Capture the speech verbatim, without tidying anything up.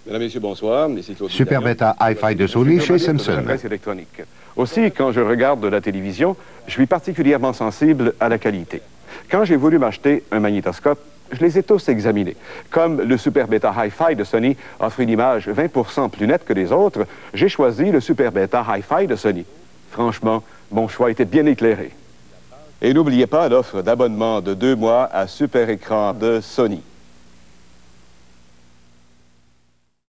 Mesdames et messieurs, bonsoir. Ici Claude Super Beta Hi-Fi de Sony chez Simpson. Électronique. Aussi, quand je regarde de la télévision, je suis particulièrement sensible à la qualité. Quand j'ai voulu m'acheter un magnétoscope, je les ai tous examinés. Comme le Super Beta Hi-Fi de Sony offre une image vingt pour cent plus nette que les autres, j'ai choisi le Super Beta Hi-Fi de Sony. Franchement, mon choix était bien éclairé. Et n'oubliez pas l'offre d'abonnement de deux mois à Super Écran de Sony.